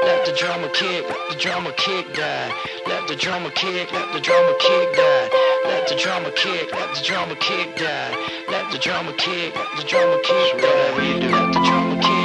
let the drama kick, let the drama kick die. Let the drama kick, let the drama kick die. Let the drama kick, let the drama kick die. Let the drama kick, let the drama kick die. Let the drama kick.